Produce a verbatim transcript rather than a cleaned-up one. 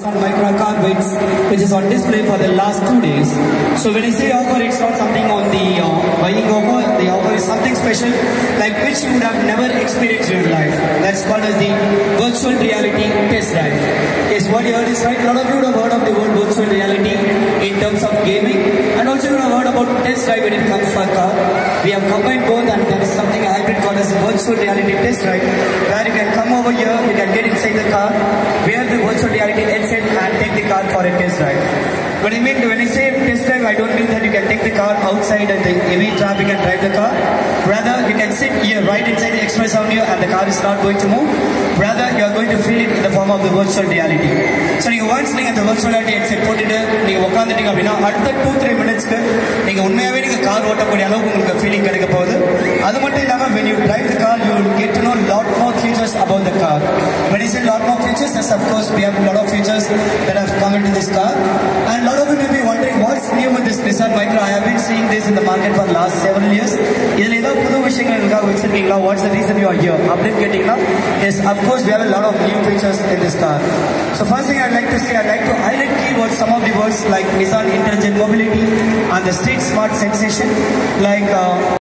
Micro car which, which is on display for the last two days. So when I say offer, it's not something on the uh, buying offer. The offer is something special, like which you would have never experienced in your life. That's called as the virtual reality test drive. Yes, what you heard is right. A lot of you would have heard of the word virtual reality in terms of gaming, and also you would have heard about test drive when it comes to a car. We have combined both, and there is something a hybrid called as virtual reality test drive, where you can come over here, you can get inside the car, wear the virtual reality headset and take the car for a test drive. When I mean, when I say test drive, I don't mean that you can take the car outside at the heavy traffic and drive the car. Rather, you can sit here right inside the express avenue and the car is not going to move. Rather, you are going to feel it in the form of the virtual reality. So, you once நீங்க the virtual reality headset போட்டுட்டு நீங்க உட்கார்ந்துட்டீங்க அப்படின்னா அடுத்த two three minutesக்கு நீங்க உண்மையாவே நீங்க car ஓட்டக்கூடிய அளவுக்கு உங்களுக்கு ஃபீலிங் கிடைக்க போகுது. அது மட்டும் இல்லாம when you drive the car, you will get to know lot more features about the car. When I say lot more features, yes, of course, we have a lot of features that have come into this car. And a lot of you may be wondering what's new with this Nissan Micra. I have been seeing this in the market for the last several years. இதில் ஏதாவது புது விஷயங்கள் எங்களுக்காக வச்சிருக்கீங்களா? What's the reason you are here? அப்படின்னு கேட்டீங்கன்னா, yes, of course, we have a lot of new features in this car. So first thing I'd like to say, I'd like to highlight keywords, some of the words like Nissan Intelligent Mobility and the Street Smart Sensation, like uh,